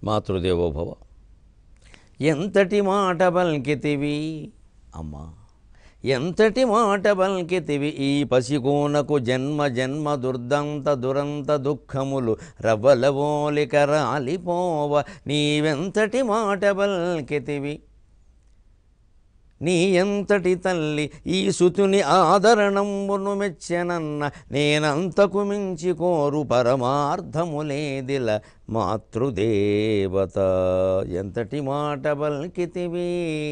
మాతృదేవోభవ. ఎంతటి మాట పలికితివి అమ్మా, ఎంతటి మాట పలికితివి, ఈ పసికోనకు జన్మ జన్మ దుర్దంత దురంత దుఃఖములు రవ్వలవోలిక రాలిపోవ. నీవెంతటి మాట పలికితివి, నీ ఎంతటి తల్లి ఈ సుతుని ఆదరణంబును మెచ్చెనన్న, నేనంతకు మించి కోరు పరమార్థములేదిల మాతృదేవత. ఎంతటి మాట పలికితివి.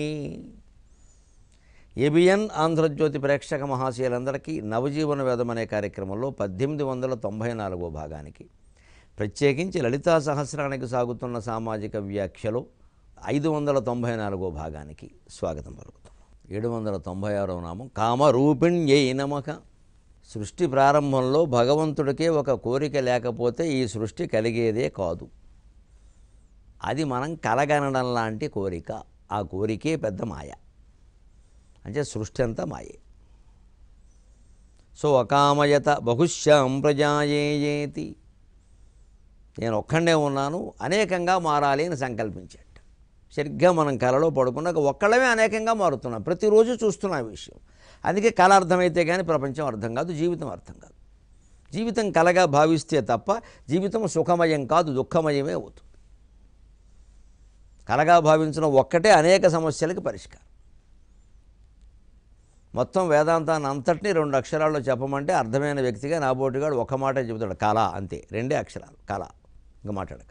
ఏబిఎన్ ఆంధ్రజ్యోతి ప్రేక్షక మహాశయులందరికీ నవజీవన వేదం అనే కార్యక్రమంలో 1894వ భాగానికి, ప్రత్యేకించి లలితా సహస్రానికి సాగుతున్న సామాజిక వ్యాఖ్యలో 594వ భాగానికి స్వాగతం పలుకుతాం. 796వ నామం కామరూపిణ్యై నమః. సృష్టి ప్రారంభంలో భగవంతుడికే ఒక కోరిక లేకపోతే ఈ సృష్టి కలిగేదే కాదు. అది మనం కలగనడం లాంటి కోరిక. ఆ కోరికే పెద్ద మాయ. అంటే సృష్టి అంతా మాయే. సో అకామయత బహుశ్యాం ప్రజాయేయేతి, నేను ఒక్కడే ఉన్నాను, అనేకంగా మారాలి అని సంకల్పించాడు. సరిగ్గా మనం కళలో పడుకున్నాక ఒక్కళ్ళమే అనేకంగా మారుతున్నాం. ప్రతిరోజు చూస్తున్నాం ఈ విషయం. అందుకే కళ అర్థమైతే కానీ ప్రపంచం అర్థం కాదు, జీవితం అర్థం కాదు. జీవితం కళగా భావిస్తే తప్ప జీవితం సుఖమయం కాదు, దుఃఖమయమే అవుతుంది. కళగా భావించడం ఒక్కటే అనేక సమస్యలకు పరిష్కారం. మొత్తం వేదాంతాన్ని అంతటినీ 2 అక్షరాల్లో చెప్పమంటే అర్థమైన వ్యక్తిగా నాబోటిగాడు ఒక మాట చెబుతాడు, కళ. అంతే, 2 అక్షరాలు కళ. ఇంకా మాట్లాడక.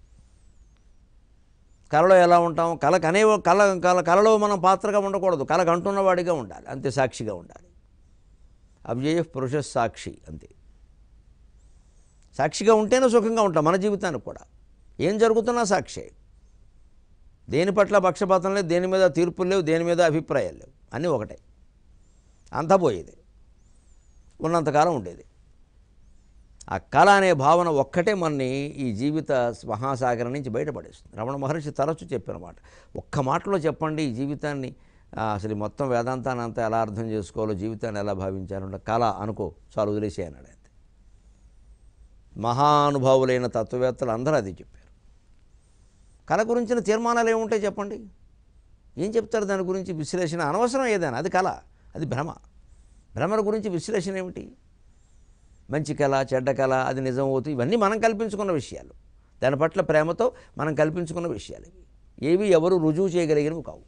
కళలో ఎలా ఉంటాం? కళలో మనం పాత్రగా ఉండకూడదు, కళకు అంటున్నవాడిగా ఉండాలి. అంతే, సాక్షిగా ఉండాలి. అవ్యయ పురుష సాక్షి. అంతే, సాక్షిగా ఉంటేనే సుఖంగా ఉంటాం. మన జీవితానికి కూడా ఏం జరుగుతున్నా సాక్షి. దేని పట్ల పక్షపాతం లేదు, దేని మీద తీర్పులు లేవు, దేని మీద అభిప్రాయాలు లేవు. అన్నీ ఒకటే. అంతా పోయేది, ఉన్నంతకాలం ఉండేది. ఆ కళ అనే భావన ఒక్కటే మనని ఈ జీవిత మహాసాగరం నుంచి బయటపడేస్తుంది. రమణ మహర్షి తరచు చెప్పిన మాట. ఒక్క మాటలో చెప్పండి ఈ జీవితాన్ని, అసలు మొత్తం వేదాంతాన్ని అంతా ఎలా అర్థం చేసుకోవాలో, జీవితాన్ని ఎలా భావించాలంటే కళ అనుకో చాలు, వదిలేసే అన్నాడు. అంతే. మహానుభావులైన తత్వవేత్తలు అందరూ అది చెప్పారు. కళ గురించిన తీర్మానాలు ఏముంటాయి చెప్పండి? ఏం చెప్తారు దాని గురించి? విశ్లేషణ అనవసరం. ఏదైనా అది కళ, అది భ్రమ. భ్రమల గురించి విశ్లేషణ ఏమిటి? మంచి కళ, చెడ్డ కళ, అది నిజం అవుతుంది. ఇవన్నీ మనం కల్పించుకున్న విషయాలు. దాని పట్ల ప్రేమతో మనం కల్పించుకున్న విషయాలు. ఏవి ఎవరు రుజువు చేయగలిగినవి కావు.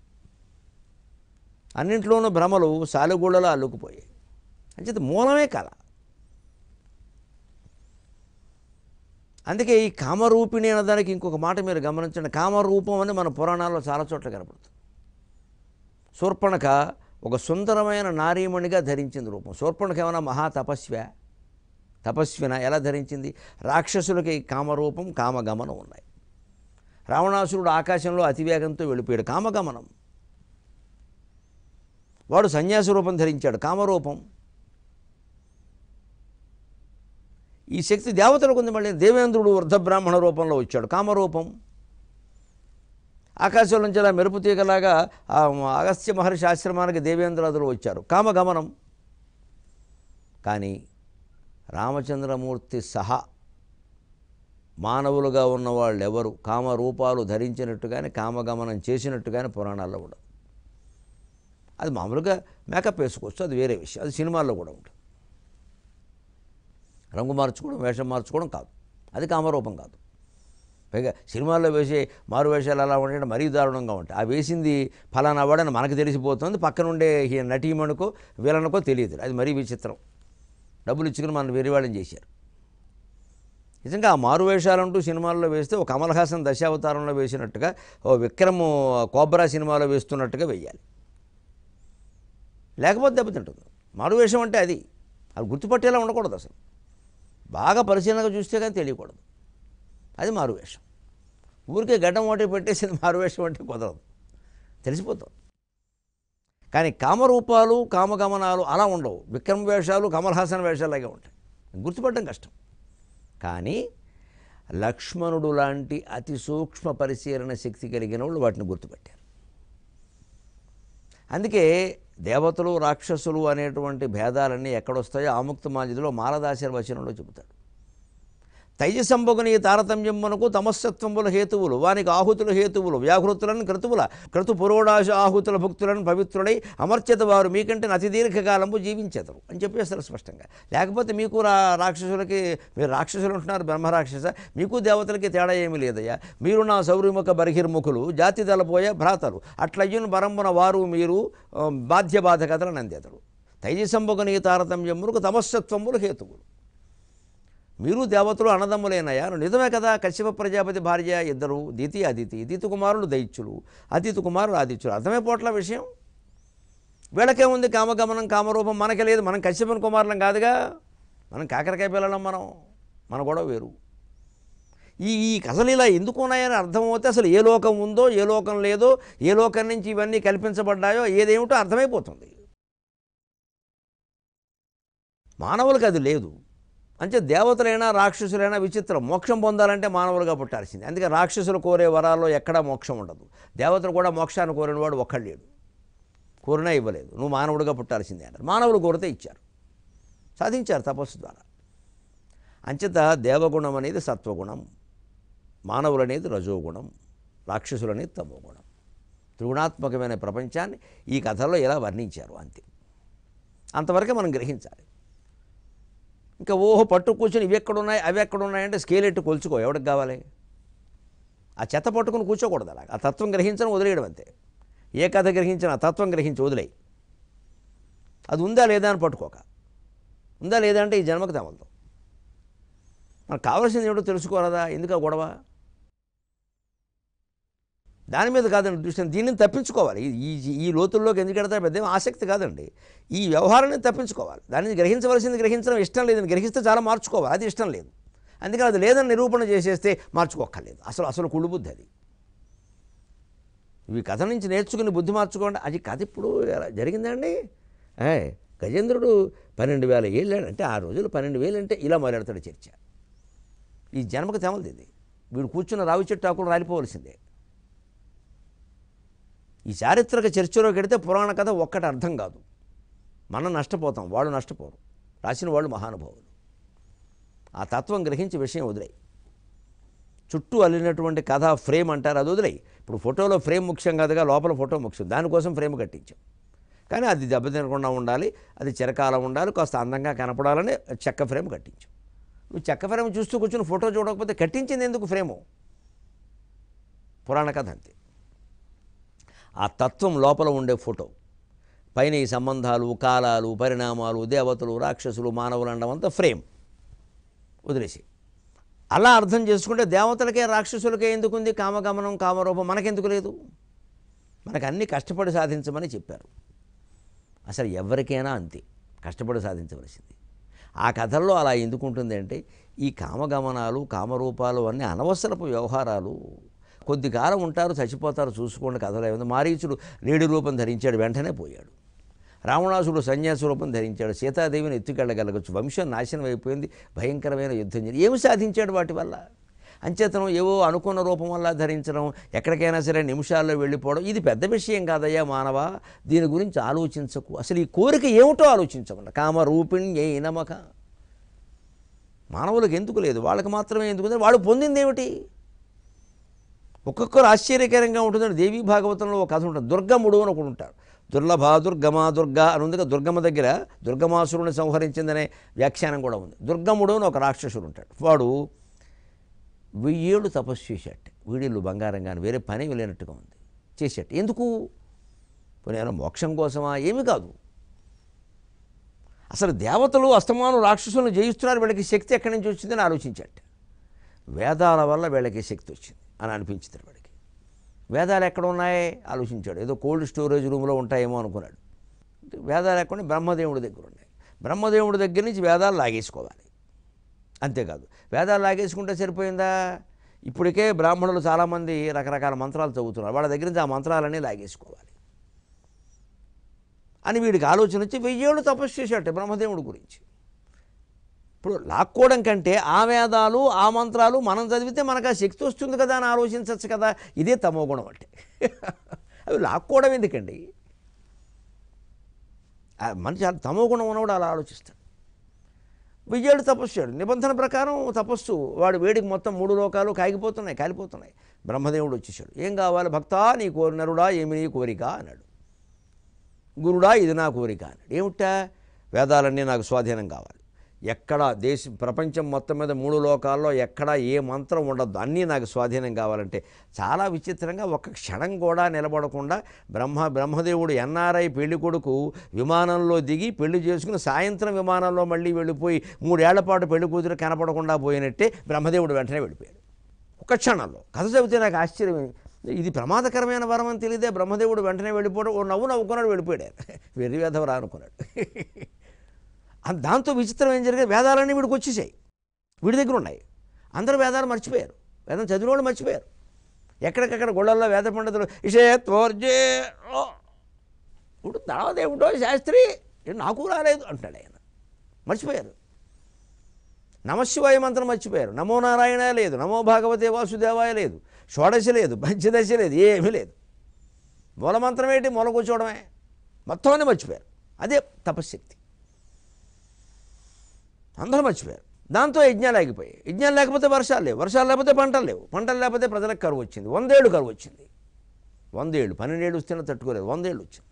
అన్నింట్లోనూ భ్రమలు సాలెగూళ్ళలో అల్లుకుపోయాయి. అంచేత మూలమే కళ. అందుకే ఈ కామరూపిణి అనేదానికి ఇంకొక మాట మీరు గమనించండి. కామరూపం అని మన పురాణాల్లో చాలా చోట్ల కనపడుతుంది. శూర్పణఖ ఒక సుందరమైన నారీమణిగా ధరించింది రూపం. శూర్పణఖ ఏమైనా తపస్విన ఎలా ధరించింది? రాక్షసులకి కామరూపం, కామగమనం ఉన్నాయి. రావణాసురుడు ఆకాశంలో అతివేగంతో వెళ్ళిపోయాడు, కామగమనం. వాడు సన్యాసి రూపం ధరించాడు, కామరూపం. ఈ శక్తి దేవతలకు ఉంది. మళ్ళీ దేవేంద్రుడు వృద్ధబ్రాహ్మణ రూపంలో వచ్చాడు, కామరూపం. ఆకాశం నుంచి అలా మెరుపు తీగలాగా అగస్త్య మహర్షి ఆశ్రమానికి దేవేంద్రాదులు వచ్చారు, కామగమనం. కానీ రామచంద్రమూర్తి సహా మానవులుగా ఉన్నవాళ్ళు ఎవరు కామరూపాలు ధరించినట్టుగానే, కామగమనం చేసినట్టుగానే పురాణాల్లో ఉండదు. అది మామూలుగా మేకప్ వేసుకోవచ్చు, అది వేరే విషయం. అది సినిమాల్లో కూడా ఉంటుంది. రంగు మార్చుకోవడం, వేషం మార్చుకోవడం కాదు, అది కామరూపం కాదు. పైగా సినిమాల్లో వేసే మారు వేషాలు అలా ఉంటే మరీ దారుణంగా ఉంటాయి. ఆ వేసింది ఫలానా వాడని మనకు తెలిసిపోతుంది, పక్కనుండే నటీమణుకో వీళ్ళనుకో తెలియదు. అది మరీ విచిత్రం. డబ్బులు ఇచ్చుకుని మనం వేరే వాళ్ళని చేశారు. నిజంగా ఆ మారు వేషాలంటూ సినిమాల్లో వేస్తే ఒక కమల్ హాసన్ దశావతారంలో వేసినట్టుగా, ఓ విక్రమ్ కోబ్రా సినిమాలో వేస్తున్నట్టుగా వేయాలి. లేకపోతే దెబ్బతింటుంది. మారు వేషం అంటే అది గుర్తుపట్టేలా ఉండకూడదు. అసలు బాగా పరిశీలనగా చూస్తే కానీ తెలియకూడదు. అది మారువేషం. ఊరికే గడ్డం ఒకటి పెట్టేసింది మారువేషం అంటే కుదరదు, తెలిసిపోతుంది. కానీ కామరూపాలు, కామగమనాలు అలా ఉండవు. విక్రమ్ వేషాలు కమల్ హాసన్ వేషాలాగే ఉంటాయి, గుర్తుపట్టడం కష్టం. కానీ లక్ష్మణుడు లాంటి అతి సూక్ష్మ పరిశీలన శక్తి కలిగిన వాళ్ళు వాటిని గుర్తుపట్టారు. అందుకే దేవతలు, రాక్షసులు అనేటువంటి భేదాలన్నీ ఎక్కడొస్తాయో ఆముక్త మాజిదిలో మాలదాసరి వచనంలో చెబుతాడు. తైజసంబగుని తారతమ్యమునకు తమస్సత్వముల హేతువులు వానికి ఆహుతుల హేతువులు వ్యాహృతులను క్రతు పురోడాశ ఆహుతుల భక్తులను పవిత్రుడై అమర్చత వారు మీకంటే అతి దీర్ఘకాలము జీవించెదరు అని చెప్పేస్తారు స్పష్టంగా. లేకపోతే మీకు రాక్షసులకి, మీరు రాక్షసులు ఉంటున్నారు బ్రహ్మరాక్షస, మీకు దేవతలకి తేడా ఏమీ లేదయ్యా. మీరు నా సౌర్యముఖ బర్హిర్ముఖులు జాతి తలపోయే భ్రాతలు అట్లయ్యును బరంబున వారు మీరు బాధ్యబాధకతలు నందెదరు. తైజసంబగుని తారతమ్యమునకు తమస్సత్వములు హేతువులు. మీరు దేవతలు అన్నదమ్ములేనయ్యా. నిజమే కదా. కశ్యప ప్రజాపతి భార్య ఇద్దరు, దితి అదితి. దితి కుమారులు దైత్యులు, అదితి కుమారులు ఆదిత్యులు. అర్థమే పోట్ల విషయం. వీళ్ళకేముంది కామగమనం కామరూపం, మనకి లేదు. మనం కశ్యపని కుమారులం కాదుగా, మనం కాకరకాయ పిల్లలం. మన గొడవ వేరు. ఈ కథలు ఇలా ఎందుకు ఉన్నాయని అర్థమవుతే అసలు ఏ లోకం ఉందో ఏ లోకం లేదో, ఏ లోకం నుంచి ఇవన్నీ కల్పించబడ్డాయో ఏదేమిటో అర్థమైపోతుంది. మానవులకు అది లేదు. అంటే దేవతలైనా రాక్షసులైనా విచిత్రం. మోక్షం పొందాలంటే మానవులుగా పుట్టాల్సింది. అందుకే రాక్షసులు కోరే వరాల్లో ఎక్కడా మోక్షం ఉండదు. దేవతలు కూడా మోక్షాన్ని కోరినవాడు ఒక్కడు లేడు. కోరినా ఇవ్వలేదు. నువ్వు మానవుడిగా పుట్టాల్సిందే అన్నారు. మానవులు కోరితే ఇచ్చారు, సాధించారు తపస్సు ద్వారా. అంచేత దేవగుణం అనేది సత్వగుణం, మానవులు అనేది రజోగుణం, రాక్షసులు అనేది తమోగుణం. త్రిగుణాత్మకమైన ప్రపంచాన్ని ఈ కథల్లో ఇలా వర్ణించారు. అంతే. అంతవరకే మనం గ్రహించాలి. ఇంకా ఓహో పట్టు కూర్చొని ఇవి ఎక్కడున్నాయి అవి ఎక్కడున్నాయంటే స్కేల్ ఎట్టు కొలుచుకో. ఎవరికి కావాలి? ఆ చెత్త పట్టుకుని కూర్చోకూడదు. అలాగా ఆ తత్వం గ్రహించడం వదిలేయడం అంతే. ఏ కథ గ్రహించిన ఆ తత్వం గ్రహించి వదిలేయి. అది ఉందా లేదా అని పట్టుకోక. ఉందా లేదా అంటే ఈ జన్మకు తమలతో. మనకు కావాల్సింది ఏమిటో తెలుసుకోరాదా? ఎందుకు ఆ గొడవ? దాని మీద కాదండి దృష్టి. దీన్ని తప్పించుకోవాలి. ఈ లోతుల్లోకి ఎందుకు వెళ్తారు పెద్ద ఆసక్తి కాదండి. ఈ వ్యవహారాన్ని తప్పించుకోవాలి. దాన్ని గ్రహించవలసింది గ్రహించడం ఇష్టం లేదని గ్రహిస్తే చాలా మార్చుకోవాలి. అది ఇష్టం లేదు. అందుకని అది లేదని నిరూపణ చేసేస్తే మార్చుకోక్కర్లేదు. అసలు కుళ్ళు బుద్ధి అది. ఇవి కథ నుంచి నేర్చుకుని బుద్ధి మార్చుకోండి. అది కథ ఇప్పుడు జరిగిందండి. గజేంద్రుడు 12,000 ఏళ్ళు అంటే ఆ రోజులు 12,000 అంటే ఇలా మొదలెడతాడు చర్చ. ఈ జన్మకు తెమలది ఇది. వీడు కూర్చున్న రావి చెట్టు ఆకులు రాలిపోవలసిందే. ఈ చారిత్రక చర్చలోకి వెడితే పురాణ కథ ఒక్కటి అర్థం కాదు. మనం నష్టపోతాం, వాళ్ళు నష్టపోరు. రాసిన వాళ్ళు మహానుభావులు. ఆ తత్వం గ్రహించి విషయం వదిలేయి. చుట్టూ అల్లినటువంటి కథ ఫ్రేమ్ అంటారు, అది వదిలేయి. ఇప్పుడు ఫోటోలో ఫ్రేమ్ ముఖ్యం కాదుగా, లోపల ఫోటో ముఖ్యం. దానికోసం ఫ్రేమ్ కట్టించాం. కానీ అది దెబ్బతినకుండా ఉండాలి, అది చిరకాలం ఉండాలి, కాస్త అందంగా కనపడాలని చెక్క ఫ్రేమ్ కట్టించాం. నువ్వు చెక్క ఫ్రేమ్ చూస్తూ కూర్చుని ఫోటో చూడకపోతే కట్టించింది ఎందుకు ఫ్రేము? పురాణ కథ అంతే. ఆ తత్వం లోపల ఉండే ఫోటో పైన ఈ సంబంధాలు, కాలాలు, పరిణామాలు, దేవతలు, రాక్షసులు, మానవులు అనడం అంతా ఫ్రేమ్ వదిలేసి. అలా అర్థం చేసుకుంటే దేవతలకే రాక్షసులకే ఎందుకుంది కామగమనం కామరూపం? మనకెందుకు లేదు? మనకు అన్నీ కష్టపడి సాధించమని చెప్పారు. అసలు ఎవరికైనా అంతే, కష్టపడి సాధించవలసింది. ఆ కథల్లో అలా ఎందుకుంటుంది అంటే ఈ కామగమనాలు కామరూపాలు అన్నీ అనవసరపు వ్యవహారాలు. కొద్ది కాలం ఉంటారు, చచ్చిపోతారు, చూసుకోండి. కథలో ఏముంది? మారీచుడు లేడి రూపం ధరించాడు, వెంటనే పోయాడు. రావణాసుడు సన్యాసి రూపం ధరించాడు, సీతాదేవిని ఎత్తుకెళ్ళగలగచ్చు, వంశం నాశనం అయిపోయింది, భయంకరమైన యుద్ధం జరిగింది. ఏమి సాధించాడు వాటి వల్ల? అంచేతనం ఏవో అనుకున్న రూపం వల్ల ధరించడం, ఎక్కడికైనా సరే నిమిషాల్లో వెళ్ళిపోవడం, ఇది పెద్ద విషయం కాదయ్యా మానవ. దీని గురించి ఆలోచించకు. అసలు ఈ కోరిక ఏమిటో ఆలోచించమన్న. కామరూపిణ్యై నమః. మానవులకు ఎందుకు లేదు, వాళ్ళకి మాత్రమే ఎందుకు? వాళ్ళు పొందింది ఏమిటి? ఒక్కొక్కరు ఆశ్చర్యకరంగా ఉంటుందని దేవీ భాగవతంలో ఒక కథ ఉంటుంది. దుర్గముడు అని ఒకడు ఉంటాడు. దుర్లభ దుర్గమ దుర్గా అని ఉందిగా. దుర్గమ్మ దగ్గర దుర్గమాసురుని సంహరించిందనే వ్యాఖ్యానం కూడా ఉంది. దుర్గముడు అని ఒక రాక్షసుడు ఉంటాడు. వాడు 1000 ఏళ్ళు తపస్సు చేశాడు. వీడిల్లు బంగారం కానీ వేరే పని లేనట్టుగా ఉంది. చేశాడు. ఎందుకు? నేను మోక్షం కోసమా? ఏమి కాదు. అసలు దేవతలు అస్తమానం రాక్షసులను జయిస్తున్నారు, వీళ్ళకి శక్తి ఎక్కడి నుంచి వచ్చిందని ఆలోచించాడు. వేదాల వల్ల వీళ్ళకి శక్తి వచ్చింది అని అనిపించింది వాడికి. వేదాలు ఎక్కడ ఉన్నాయి ఆలోచించాడు. ఏదో కోల్డ్ స్టోరేజ్ రూమ్లో ఉంటాయేమో అనుకున్నాడు. వేదాలు ఎక్కడ? బ్రహ్మదేవుడి దగ్గర ఉన్నాయి. బ్రహ్మదేవుడి దగ్గర నుంచి వేదాలు లాగేసుకోవాలి. అంతేకాదు, వేదాలు లాగేసుకుంటే సరిపోయిందా? ఇప్పటికే బ్రాహ్మణులు చాలామంది రకరకాల మంత్రాలు చదువుతున్నారు. వాళ్ళ దగ్గర నుంచి ఆ మంత్రాలన్నీ లాగేసుకోవాలి అని వీడికి ఆలోచన వచ్చి 1000 ఏళ్ళు తపస్సు చేశాడు బ్రహ్మదేవుడి గురించి. ఇప్పుడు లాక్కోవడం కంటే ఆ వేదాలు ఆ మంత్రాలు మనం చదివితే మనకు ఆ శక్తి వస్తుంది కదా అని ఆలోచించవచ్చు కదా. ఇదే తమోగుణం అంటే. అవి లాక్కోవడం ఎందుకండి? మనిషి తమోగుణం ఉన్నవాడు అలా ఆలోచిస్తాడు. 1000 ఏళ్ళు తపస్సు చేయడు. నిబంధన ప్రకారం తపస్సు, వాడు వేడికి మొత్తం 3 లోకాలు కాలిపోతున్నాయి. బ్రహ్మదేవుడు వచ్చేసాడు. ఏం కావాలి భక్తా, నీ నరుడా ఏమి నీ కోరిక అన్నాడు. గురుడా ఇది నా కోరిక అన్నాడు. ఏమిటా? వేదాలన్నీ నాకు స్వాధీనం కావాలి. ఎక్కడ ప్రపంచం మొత్తం మీద 3 లోకాల్లో ఎక్కడ ఏ మంత్రం ఉండద్దు, అన్నీ నాకు స్వాధీనం కావాలంటే చాలా విచిత్రంగా ఒక్క క్షణం కూడా నిలబడకుండా బ్రహ్మదేవుడు ఎన్ఆర్ఐ పెళ్లి కొడుకు విమానంలో దిగి పెళ్లి చేసుకుని సాయంత్రం విమానంలో మళ్ళీ వెళ్ళిపోయి 3 ఏళ్ల పాటు పెళ్లి కూతురు కనపడకుండా పోయినట్టే బ్రహ్మదేవుడు వెంటనే వెళ్ళిపోయాడు ఒక్క క్షణంలో. కథ చెబితే నాకు ఆశ్చర్యం, ఇది ప్రమాదకరమైన వరం అని తెలియదే బ్రహ్మదేవుడు వెంటనే వెళ్ళిపోవడం. ఓ నవ్వుకున్నాడు, వెళ్ళిపోయాడు. వెర్రి వేధవరా అనుకున్నాడు. దాంతో విచిత్రం ఏం జరిగింది, వేదాలన్నీ వీడికి వచ్చేసాయి, వీడి దగ్గర ఉన్నాయి. అందరూ వేదాలు మర్చిపోయారు, వేదం చదివిన వాళ్ళు మర్చిపోయారు. ఎక్కడికక్కడ గుళ్ళల్లో వేద పండితులు ఇషేత్వర్జే ఇప్పుడు దావదేవుడో శాస్త్రి నాకు రాలేదు అంటాడు ఆయన. మర్చిపోయారు. నమశివాయ మంత్రం మర్చిపోయారు. నమో నారాయణ లేదు, నమో భాగవతే వాసుదేవాయ లేదు, షోడశి లేదు, పంచదశి లేదు, ఏమీ లేదు. మూలమంత్రం ఏంటి, మూల కూర్చోవడమే. మొత్తం అన్నీ మర్చిపోయారు. అదే తపశ్శక్తి. అందరూ మర్చిపోయారు. దాంతో యజ్ఞాలు ఆగిపోయాయి. యజ్ఞాలు లేకపోతే వర్షాలు లేవు, వర్షాలు లేకపోతే పంటలు లేవు, పంటలు లేకపోతే ప్రజలకు కరువు వచ్చింది. 100 ఏళ్ళు కరువు వచ్చింది. 100 ఏళ్ళు, 12 ఏళ్ళు వస్తేనే తట్టుకోలేదు, 100 ఏళ్ళు వచ్చింది.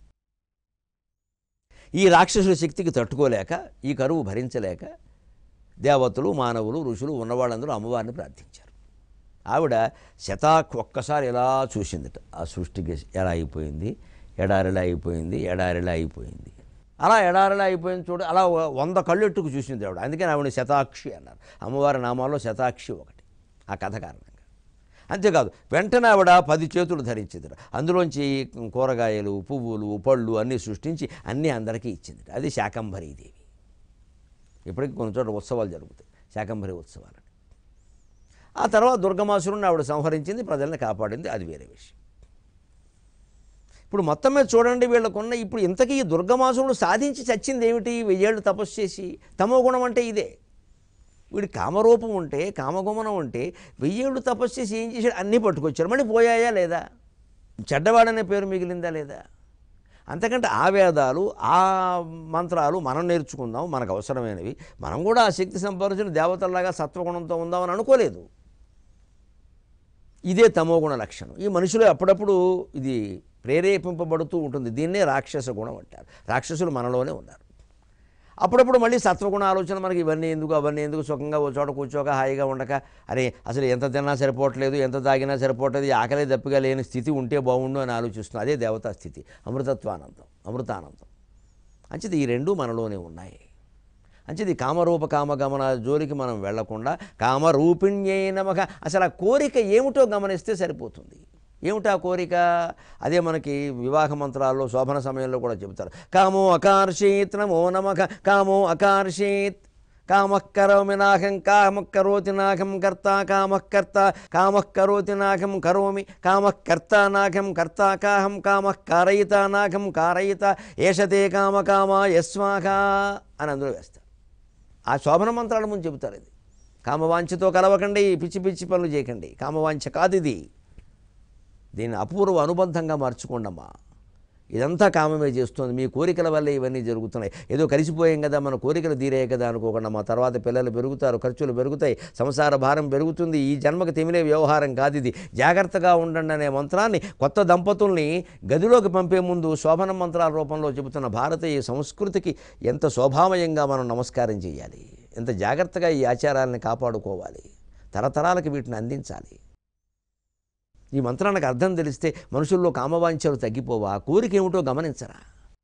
ఈ రాక్షసుల శక్తికి తట్టుకోలేక, ఈ కరువు భరించలేక దేవతలు, మానవులు, ఋషులు ఉన్నవాళ్ళందరూ అమ్మవారిని ప్రార్థించారు. ఆవిడ ఒక్కసారి ఎలా చూసిందట, ఆ సృష్టికి ఎలా అయిపోయింది, ఎడారిలా అయిపోయింది. అలా ఎడారిలా అయిపోయింది చూడ, అలా 100 కళ్ళెట్టుకు చూసింది ఆవిడ. అందుకని ఆవిడ శతాక్షి అన్నారు. అమ్మవారి నామాల్లో శతాక్షి ఒకటి, ఆ కథ కారణంగా. అంతేకాదు వెంటనే ఆవిడ 10 చేతులు ధరించింది. అందులోంచి కూరగాయలు, పువ్వులు, పళ్ళు అన్నీ సృష్టించి అన్నీ అందరికీ ఇచ్చింది. అది శాకంభరీదేవి. ఇప్పటికీ కొన్ని చోట్ల ఉత్సవాలు జరుగుతాయి, శాకంభరి ఉత్సవాలని. ఆ తర్వాత దుర్గమాసురుని ఆవిడ సంహరించింది, ప్రజల్ని కాపాడింది, అది వేరే విషయం. ఇప్పుడు మొత్తం మీద చూడండి, వీళ్ళకున్న ఇప్పుడు ఇంతకీ ఈ దుర్గమాసురుడు సాధించి చచ్చింది ఏమిటి? 1000 ఏళ్ళు తపస్సు చేసి. తమో గుణం అంటే ఇదే. వీడి కామరూపం ఉంటే, కామగుమనం ఉంటే 1000 ఏళ్ళు తపస్సు చేసి ఏం చేశాడు? అన్నీ పట్టుకొచ్చారు. మళ్ళీ పోయాయా లేదా? చెడ్డవాడనే పేరు మిగిలిందా లేదా? అంతకంటే ఆ వేదాలు, ఆ మంత్రాలు మనం నేర్చుకుందాం, మనకు అవసరమైనవి. మనం కూడా ఆ శక్తి సంపాదించిన దేవతల్లాగా సత్వగుణంతో ఉందామని అనుకోలేదు. ఇదే తమోగుణ లక్షణం. ఈ మనుషులు అప్పుడప్పుడు ఇది ప్రేరేపింపబడుతూ ఉంటుంది. దీన్నే రాక్షస గుణం అంటారు. రాక్షసులు మనలోనే ఉన్నారు. అప్పుడప్పుడు మళ్ళీ సత్వగుణ ఆలోచన, మనకి అవన్నీ ఎందుకు, సుఖంగా ఓ చోట కూర్చోక హాయిగా ఉండక, అరే అసలు ఎంత తిన్నా సరిపోవట్లేదు, ఎంత తాగినా సరిపోవట్లేదు, ఆకలి దప్పిగా లేని స్థితి ఉంటే బాగుండు అని ఆలోచిస్తున్నాం. అదే దేవతా స్థితి, అమృతానందం. అంచేది ఈ రెండూ మనలోనే ఉన్నాయి. అంచేది కామరూప కామగమన జోలికి మనం వెళ్లకుండా కామరూపిణ్యై నమః, అసలు ఆ కోరిక ఏమిటో గమనిస్తే సరిపోతుంది. ఏమిటా కోరిక? అదే మనకి వివాహ మంత్రాల్లో శోభన సమయంలో కూడా చెబుతారు. కామో అకార్షీత్ నమో నమః, కామో అకార్షీత్, కామః కరోమి నాహం, కామః కరోతి నాహం కర్త, కామః కరోతి నాహం కరోమి, కామః కర్త నాహం కర్త కాహం, కామః కారయిత నాహం కారయిత, ఏషతే కామ యస్వాహ అని అందులో వేస్తారు. ఆ శోభన మంత్రాల ముందు చెబుతారు. ఇది కామవాంఛతో కలవకండి, పిచ్చి పనులు చేయకండి, కామవాంఛ కాదు ఇది. దీన్ని అపూర్వ అనుబంధంగా మార్చుకోండమ్మా. ఇదంతా కామమే చేస్తుంది. మీ కోరికల వల్లే ఇవన్నీ జరుగుతున్నాయి. ఏదో కలిసిపోయాం కదా, మన కోరికలు తీరాయి కదా అనుకోకుండా మా తర్వాత పిల్లలు పెరుగుతారు, ఖర్చులు పెరుగుతాయి, సంసార భారం పెరుగుతుంది. ఈ జన్మకు తెమిలే వ్యవహారం కాదు ఇది. జాగ్రత్తగా ఉండండి అనే మంత్రాన్ని కొత్త దంపతుల్ని గదిలోకి పంపే ముందు శోభన మంత్రాల రూపంలో చెబుతున్న భారతీయ సంస్కృతికి ఎంత శోభామయంగా మనం నమస్కారం చేయాలి, ఎంత జాగ్రత్తగా ఈ ఆచారాలను కాపాడుకోవాలి, తరతరాలకు వీటిని అందించాలి. ఈ మంత్రానికి అర్థం తెలిస్తే మనుషుల్లో కామవాంఛలు తగ్గిపోవా? కోరిక ఏమిటో గమనించరా?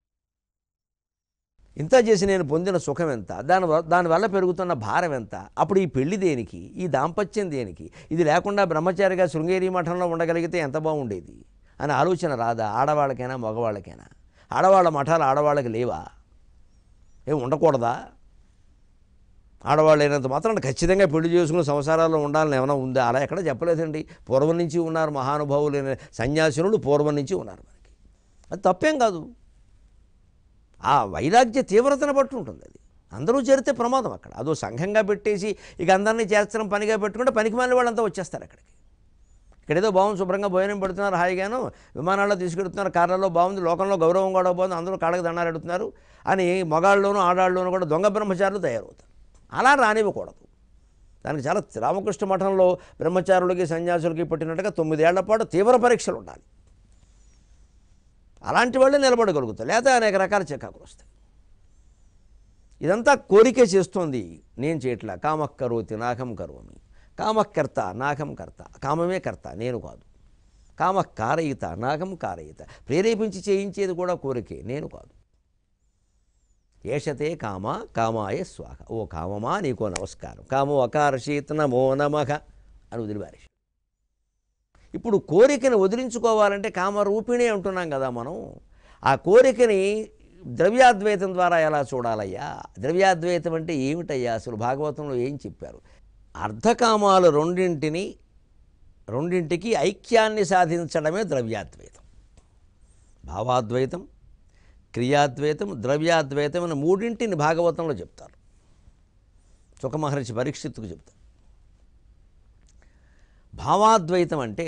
ఇంత చేసి నేను పొందిన సుఖం ఎంత, దానివల్ల పెరుగుతున్న భారం ఎంత, అప్పుడు ఈ పెళ్లి దేనికి, ఈ దాంపత్యం దేనికి? ఇది లేకుండా బ్రహ్మచారిగా శృంగేరి మఠంలో ఉండగలిగితే ఎంత బాగుండేది అని ఆలోచన రాదా? ఆడవాళ్ళకైనా మగవాళ్ళకైనా. ఆడవాళ్ళ మఠాలు ఆడవాళ్ళకి లేవా? ఏం ఉండకూడదా? ఆడవాళ్ళు అయినంత మాత్రం ఖచ్చితంగా పెళ్లి చేసుకుని సంసారాల్లో ఉండాలని ఏమైనా ఉందా? అలా ఎక్కడ చెప్పలేదండి. పూర్వం నుంచి ఉన్నారు మహానుభావులైన సన్యాసినులు, పూర్వం నుంచి ఉన్నారు. మనకి అది తప్పేం కాదు. ఆ వైరాగ్య తీవ్రతను బట్టి ఉంటుంది. అది అందరూ చేరితే ప్రమాదం. అక్కడ అదో సంఘంగా పెట్టేసి ఇక అందరినీ చేర్చడం పనిగా పెట్టుకుంటే పనికి మాలిన వాళ్ళంతా వచ్చేస్తారు అక్కడికి. ఇక్కడేదో బాగుంది, శుభ్రంగా భోజనం పెడుతున్నారు, హాయిగాను విమానాల్లో తీసుకెడుతున్నారు, కార్లలో బాగుంది, లోకంలో గౌరవం కూడా బాగుంది, అందరూ కాళ్ళకి దండాలు ఎడుతున్నారు అని మగాళ్ళలోనూ ఆడాళ్ళలోనూ కూడా దొంగ బ్రహ్మచారులు తయారవుతారు. అలా రానివ్వకూడదు. దానికి చాలా రామకృష్ణ మఠంలో బ్రహ్మచారులకి సన్యాసులకి పట్టినట్టుగా 9 ఏళ్ల పాటు తీవ్ర పరీక్షలు ఉండాలి. అలాంటి వాళ్ళే నిలబడగలుగుతారు, లేదా అనేక రకాల చికాకులు వస్తాయి. ఇదంతా కోరికే చేస్తోంది, నేను చేయట్లా. కామక్కరోతి నాకం కరోమి, కామకర్త నాకం కర్త, కామమే కర్త నేను కాదు. కామకారయిత నాకం కారయిత, ప్రేరేపించి చేయించేది కూడా కోరికే నేను కాదు. ఏషతే కామ కామాయ స్వాహ, ఓ కామమా నీకో నమస్కారం, కామో అకారశీత్ నమో నమః అని వదిలివారేసి. ఇప్పుడు కోరికను వదిలించుకోవాలంటే కామరూపిణి అంటున్నాం కదా మనం. ఆ కోరికని ద్రవ్యాద్వైతం ద్వారా ఎలా చూడాలయ్యా? ద్రవ్యాద్వైతం అంటే ఏమిటయ్యా అసలు? భాగవతంలో ఏం చెప్పారు? అర్ధకామాలు రెండింటికి ఐక్యాన్ని సాధించడమే ద్రవ్యాద్వైతం. భావాద్వైతం, క్రియాద్వైతం, ద్రవ్యాద్వైతం అని 3 భాగవతంలో చెప్తారు. సుఖమహర్షి పరీక్షిత్తుకు చెప్తారు. భావాద్వైతం అంటే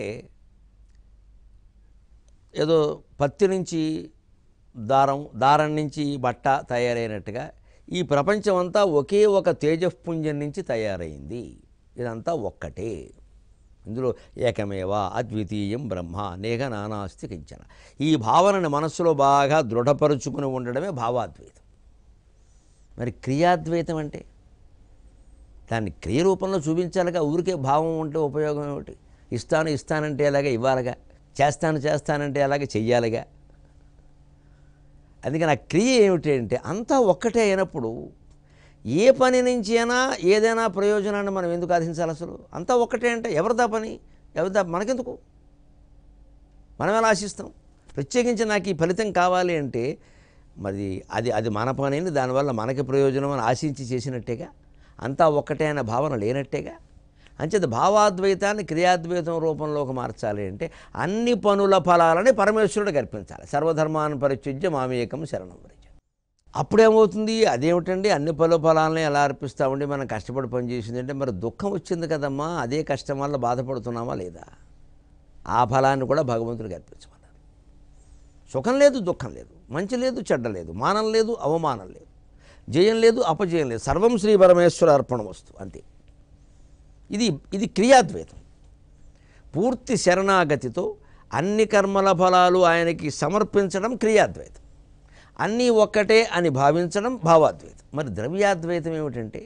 ఏదో పత్తి నుంచి దారం నుంచి బట్ట తయారైనట్టుగా ఈ ప్రపంచం అంతా ఒకే ఒక తేజఃపుంజం నుంచి తయారైంది, ఇదంతా ఒక్కటే, ఇందులో ఏకమేవా అద్వితీయం బ్రహ్మ నేహ నానాస్తి కించన. ఈ భావనని మనస్సులో బాగా దృఢపరుచుకుని ఉండడమే భావాద్వైతం. మరి క్రియాద్వైతం అంటే దాన్ని క్రియ రూపంలో చూపించాలిగా. ఊరికే భావం ఉంటే ఉపయోగం ఏమిటి? ఇస్తానంటే అలాగే ఇవ్వాలిగా, చేస్తానంటే అలాగే చెయ్యాలిగా. అందుకని ఆ క్రియ ఏమిటి అంటే అంతా ఒక్కటే అయినప్పుడు ఏ పని నుంచి అయినా ఏదైనా ప్రయోజనాన్ని మనం ఎందుకు ఆశించాలి? అసలు అంతా ఒక్కటే అంటే ఎవరిదా పని, ఎవరిదా మనకెందుకు? మనం ఎలా ఆశిస్తాం? ప్రత్యేకించి నాకు ఈ ఫలితం కావాలి అంటే మరి అది మన పని, దానివల్ల మనకి ప్రయోజనం అని ఆశించి చేసినట్టేగా. అంతా ఒక్కటే అనే భావన లేనట్టేగా. అంచేత భావాద్వైతాన్ని క్రియాద్వైతం రూపంలోకి మార్చాలి అంటే అన్ని పనుల ఫలాలని పరమేశ్వరుడికి అర్పించాలి. సర్వధర్మాన్ని పరిత్యజ్య మామేకం శరణం వ్రజ. అప్పుడేమవుతుంది? అదేమిటండి అన్ని పనుల ఫలాలని ఎలా అర్పిస్తామండి? మనం కష్టపడి పనిచేసింది అంటే మరి దుఃఖం వచ్చింది కదమ్మా, అదే కష్టం వల్ల బాధపడుతున్నామా లేదా? ఆ ఫలాన్ని కూడా భగవంతుడికి అర్పించమన్నారు. సుఖం లేదు, దుఃఖం లేదు, మంచి లేదు, చెడ్డ లేదు, మానం లేదు, అవమానం లేదు, జయం లేదు, అపజయం లేదు, సర్వం శ్రీ పరమేశ్వర అర్పణమస్తు అంతే. ఇది క్రియాద్వైతం. పూర్తి శరణాగతితో అన్ని కర్మల ఫలాలు ఆయనకి సమర్పించడం క్రియాద్వైతం. అన్నీ ఒక్కటే అని భావించడం భావాద్వైతం. మరి ద్రవ్యాద్వైతం ఏమిటంటే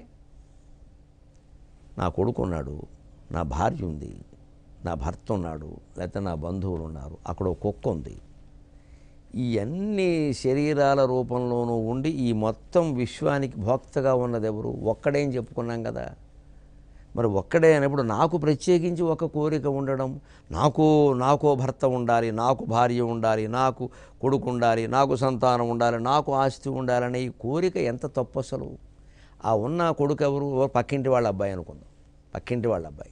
నా కొడుకు ఉన్నాడు, నా భార్య ఉంది, నా భర్త ఉన్నాడు, లేకపోతే నా బంధువులు ఉన్నారు, అక్కడ ఒక కుక్క ఉంది. ఈ అన్ని శరీరాల రూపంలోనూ ఉండి ఈ మొత్తం విశ్వానికి భోక్తగా ఉన్నది ఎవరు? ఒక్కడే అని చెప్పుకున్నాం కదా. మరి ఒక్కడే అనేప్పుడు నాకు ప్రత్యేకించి ఒక కోరిక ఉండడం, నాకో భర్త ఉండాలి, నాకు భార్య ఉండాలి, నాకు కొడుకు ఉండాలి, నాకు సంతానం ఉండాలి, నాకు ఆస్తి ఉండాలనే ఈ కోరిక ఎంత తప్పు అసలు. ఆ ఉన్న కొడుకు ఎవరు? పక్కింటి వాళ్ళ అబ్బాయి అనుకుందాం. పక్కింటి వాళ్ళ అబ్బాయి,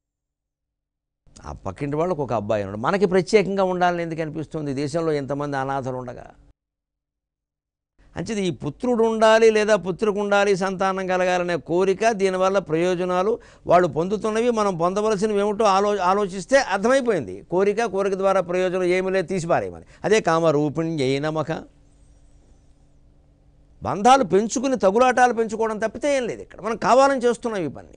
ఆ పక్కింటి వాళ్ళకు ఒక అబ్బాయి ఉన్నాడు. మనకి ప్రత్యేకంగా ఉండాలని ఎందుకు అనిపిస్తుంది? దేశంలో ఎంతమంది అనాథలు ఉండగా. అంచేది ఈ పుత్రుడు ఉండాలి లేదా పుత్రికి ఉండాలి, సంతానం కలగాలనే కోరిక, దీనివల్ల ప్రయోజనాలు వాళ్ళు పొందుతున్నవి, మనం పొందవలసినవి ఏమిటో ఆలోచిస్తే అర్థమైపోయింది. కోరిక ద్వారా ప్రయోజనం ఏమి లేదు, తీసిపారేయమని. అదే కామరూపిణ్యై నమః. బంధాలు పెంచుకుని తగులాటాలు పెంచుకోవడం తప్పితే ఏం లేదు ఇక్కడ. మనం కావాలని చేస్తున్నాం ఈ పని.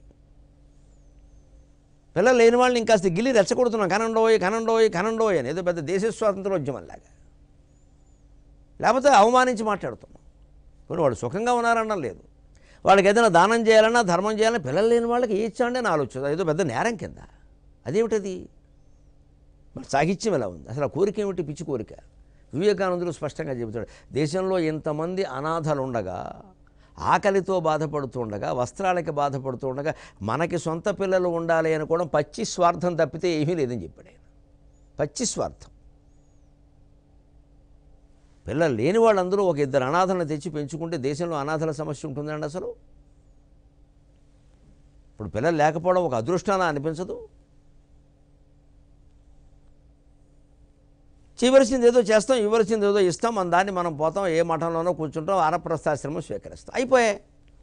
పిల్లలు లేని వాళ్ళని ఇంకాస్త గిల్లి రెచ్చగొడుతున్నాం, కనండోయ్ అని, ఏదో పెద్ద దేశ స్వాతంత్రోద్యమంలాగా. లేకపోతే అవమానించి మాట్లాడుతున్నాం. కొన్ని వాళ్ళు సుఖంగా ఉన్నారనడం లేదు, వాళ్ళకి ఏదైనా దానం చేయాలన్నా ధర్మం చేయాలన్నా పిల్లలు లేని వాళ్ళకి ఏ ఇచ్చాండి అని ఆలోచన, ఏదో పెద్ద నేరం కింద. అదేమిటది? మరి సాహిత్యం ఎలా ఉంది అసలు? ఆ కోరిక ఏమిటి? పిచ్చి కోరిక. వివేకానందుడు స్పష్టంగా చెబుతాడు, దేశంలో ఇంతమంది అనాథలు ఉండగా, ఆకలితో బాధపడుతూ ఉండగా, వస్త్రాలకి బాధపడుతూ ఉండగా మనకి సొంత పిల్లలు ఉండాలి అనుకోవడం పచ్చి స్వార్థం తప్పితే ఏమీ లేదని చెప్పాడు ఆయన. పచ్చి స్వార్థం. పిల్లలు లేని వాళ్ళందరూ ఒక 2 అనాథలను తెచ్చి పెంచుకుంటే దేశంలో అనాథల సమస్య ఉంటుందండి అసలు? ఇప్పుడు పిల్లలు లేకపోవడం ఒక అదృష్టాన అనిపించదు? చేయవలసింది ఏదో చేస్తాం, ఇవ్వవలసింది ఏదో ఇస్తాం, మన దాన్ని మనం పోతాం, ఏ మఠంలోనో కూర్చుంటాం, వానప్రస్థాశ్రమం స్వీకరిస్తాం, అయిపోయే.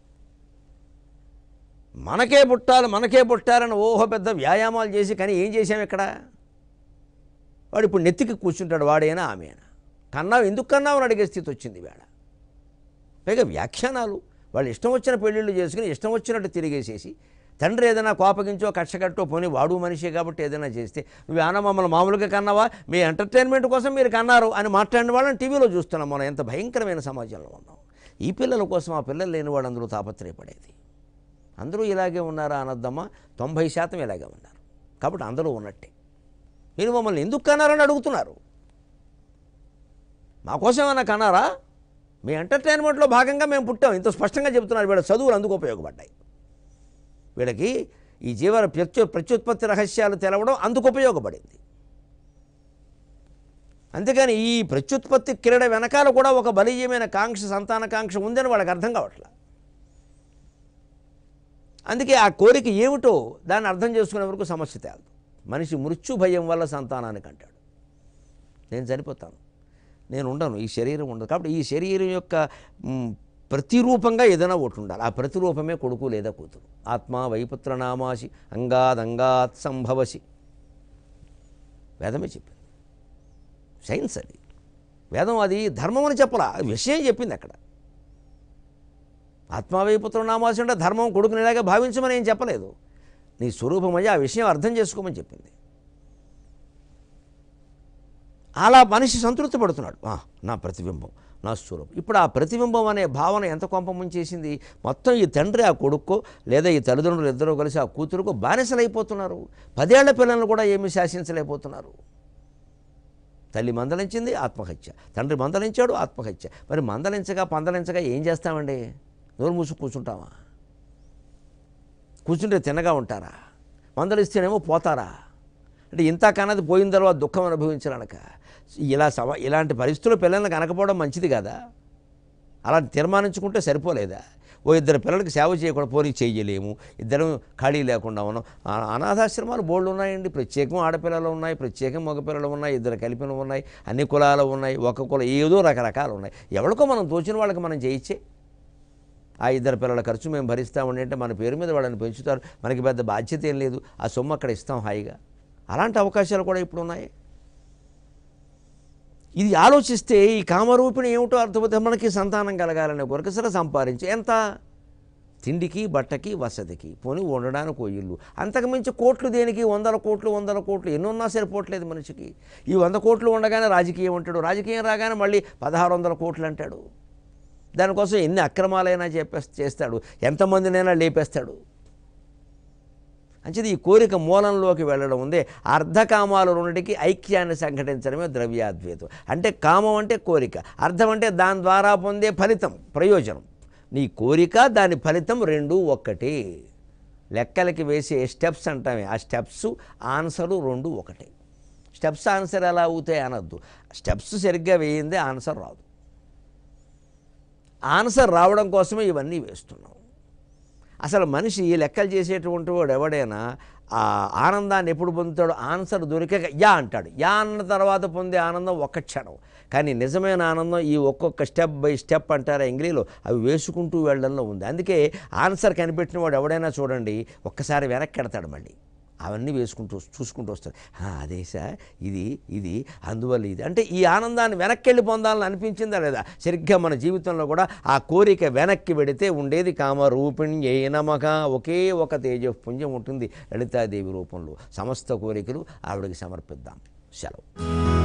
మనకే పుట్టాలని ఓహో పెద్ద వ్యాయామాలు చేసి, కానీ ఏం చేసాం ఇక్కడ? వాడు ఇప్పుడు నెత్తికి కూర్చుంటాడు, వాడైనా ఆమెనా. కన్నావు, ఎందుకు కన్నావు అని అడిగే స్థితి వచ్చింది వేళ. పైగా వ్యాఖ్యానాలు, వాళ్ళు ఇష్టం వచ్చిన పెళ్ళిళ్ళు చేసుకుని ఇష్టం వచ్చినట్టు తిరిగేసేసి తండ్రి ఏదైనా కోపగించో కక్షకట్టో పోనీ వాడు మనిషే కాబట్టి ఏదైనా చేస్తే నువ్వు ఏమన్నా మమ్మల్ని మామూలుగా కన్నావా, మీ ఎంటర్టైన్మెంట్ కోసం మీరు కన్నారు అని మాట్లాడిన వాళ్ళని టీవీలో చూస్తున్నాం. మనం ఎంత భయంకరమైన సమాజంలో ఉన్నాం. ఈ పిల్లల కోసం ఆ పిల్లలు లేని వాడు అందరూ తాపత్రయపడేది. అందరూ ఇలాగే ఉన్నారా అనొద్దమ్మా, 90% ఇలాగే ఉన్నారు. కాబట్టి అందరూ ఉన్నట్టే. మీరు మమ్మల్ని ఎందుకు కన్నారని అడుగుతున్నారు. మా కోసం ఏమన్నా కన్నారా? మీ ఎంటర్టైన్మెంట్లో భాగంగా మేము పుట్టాం. ఇంత స్పష్టంగా చెబుతున్నారు. వీళ్ళ చదువులు అందుకు ఉపయోగపడ్డాయి. వీళ్ళకి ఈ జీవన ప్రత్యుత్పత్తి రహస్యాలు తెలవడం అందుకు ఉపయోగపడింది. అంతేగాని ఈ ప్రత్యుత్పత్తి క్రీడ వెనకాల కూడా ఒక బలీయమైన కాంక్ష, సంతానకాంక్ష ఉందని వాళ్ళకి అర్థం కావట్లా. అందుకే ఆ కోరిక ఏమిటో దాన్ని అర్థం చేసుకునే వరకు సమస్య తేలదు. మనిషి మృత్యు భయం వల్ల సంతానానికి అంటాడు, నేను చనిపోతాను, నేను ఉండను, ఈ శరీరం ఉండదు. కాబట్టి ఈ శరీరం యొక్క ప్రతిరూపంగా ఏదైనా ఒకటి ఉండాలి. ఆ ప్రతిరూపమే కొడుకు లేదా కూతురు. ఆత్మా వైపుత్రనామాసి అంగాదంగాత్ సంభవసి, వేదమే చెప్పింది. సైన్స్ అది, వేదం అది ధర్మం అని చెప్పలా, విషయం చెప్పింది అక్కడ. ఆత్మావైపుత్రనామాసి అంటే ధర్మం కొడుకుని ఇలాగే భావించమని ఏం చెప్పలేదు. నీ స్వరూపమయ్యి ఆ విషయం అర్థం చేసుకోమని చెప్పింది. అలా మనిషి సంతృప్తి పడుతున్నాడు. నా ప్రతిబింబం, నా స్వరూపం. ఇప్పుడు ఆ ప్రతిబింబం అనే భావన ఎంత కొంప ముంచేసింది. మొత్తం ఈ తండ్రి ఆ కొడుక్కో లేదా ఈ తల్లిదండ్రులు ఇద్దరూ కలిసి ఆ కూతురుకో బానిసలైపోతున్నారు. 10 ఏళ్ల పిల్లలను కూడా ఏమీ శాసించలేకపోతున్నారు. తల్లి మందలించింది, ఆత్మహత్య. తండ్రి మందలించాడు, ఆత్మహత్య. మరి పందలించగా ఏం చేస్తామండి? నోరు మూసుకు కూర్చుంటామా? కూర్చుంటే తిన్నగా ఉంటారా? మందలిస్తేనేమో పోతారా? అంటే ఇంత కన్నది పోయిన తర్వాత దుఃఖం అనుభవించాలనక ఇలాంటి పరిస్థితుల్లో పిల్లల్ని కనకపోవడం మంచిది కదా. అలా తీర్మానించుకుంటే సరిపోలేదా? ఓ 2 పిల్లలకి సేవ చేయకుండా పోనీ చేయలేము, ఇద్దరం ఖాళీ లేకుండా ఉన్నాం. అనాథాశ్రమాలు బోర్డు ఉన్నాయండి. ప్రత్యేకం ఆడపిల్లలు ఉన్నాయి, ప్రత్యేకం మగపిల్లలు ఉన్నాయి, 2 కలిపిన ఉన్నాయి, అన్ని కులాలు ఉన్నాయి, ఒక కులం ఏదో రకరకాలు ఉన్నాయి. ఎవరికో మనం తోచిన వాళ్ళకి మనం చేయించే ఆ 2 పిల్లల ఖర్చు మేము భరిస్తామండి అంటే మన పేరు మీద వాళ్ళని పెంచుతారు. మనకి పెద్ద బాధ్యత ఏం లేదు. ఆ సొమ్ము అక్కడ ఇస్తాం హాయిగా. అలాంటి అవకాశాలు కూడా ఇప్పుడు ఉన్నాయి. ఇది ఆలోచిస్తే ఈ కామరూపిణి ఏమిటో అర్థమైతే మనకి సంతానం కలగాలనే కొరకు సరే సంపాదించి ఎంత తిండికి, బట్టకి, వసతికి, పోనీ ఉండడానికి ఓ ఇల్లు. అంతకుమించి కోట్లు దేనికి? 100 కోట్లు ఎన్ని ఉన్నా సరిపోవట్లేదు మనిషికి. ఈ 100 కోట్లు ఉండగానే రాజకీయం అంటాడు, రాజకీయం రాగానే మళ్ళీ 1600 కోట్లు అంటాడు. దానికోసం ఎన్ని అక్రమాలైనా చేస్తాడు, ఎంతమందినైనా లేపేస్తాడు. అంచేది ఈ కోరిక మూలంలోకి వెళ్ళడం ఉందే. అర్ధకామాలు రెండిటికి ఐక్యాన్ని సంఘటించడమే ద్రవ్యాద్వైతం. అంటే కామం అంటే కోరిక, అర్థం అంటే దాని ద్వారా పొందే ఫలితం, ప్రయోజనం. నీ కోరిక దాని ఫలితం రెండూ ఒక్కటే. లెక్కలకి వేసే స్టెప్స్ అంటామే, ఆ స్టెప్స్ ఆన్సరు రెండూ ఒకటే. స్టెప్స్ ఆన్సర్ ఎలా అవుతాయి అనొద్దు. స్టెప్స్ సరిగ్గా వేయిందే ఆన్సర్ రాదు. ఆన్సర్ రావడం కోసమే ఇవన్నీ వేస్తున్నాం. అసలు మనిషి లెక్కలు చేసేటువంటి వాడు ఎవడైనా ఆ ఆనందాన్ని ఎప్పుడు పొందుతాడు? ఆన్సర్ దొరికాక యా అంటాడు. యా అన్న తర్వాత పొందే ఆనందం ఒక్క క్షణం. కానీ నిజమైన ఆనందం ఈ ఒక్కొక్క స్టెప్ బై స్టెప్ అంటారా ఇంగ్లీష్లో, అవి వేసుకుంటూ వెళ్ళడంలో ఉంది. అందుకే ఆన్సర్ కనిపెట్టిన వాడు ఎవడైనా చూడండి ఒక్కసారి వెనక్కి ఎడతాడు, మళ్ళీ అవన్నీ చూసుకుంటూ వస్తాడు. అదే సార్, ఇది అందువల్ల ఇది అంటే ఈ ఆనందాన్ని వెనక్కి వెళ్ళి పొందాలని అనిపించిందా లేదా? సరిగ్గా మన జీవితంలో కూడా ఆ కోరిక వెనక్కి వెడితే ఉండేది కామరూపిణ్యై నమః. ఒకే ఒక తేజపుంజం ఉంటుంది లలితాదేవి రూపంలో. సమస్త కోరికలు ఆవిడకి సమర్పిద్దాం. సెలవు.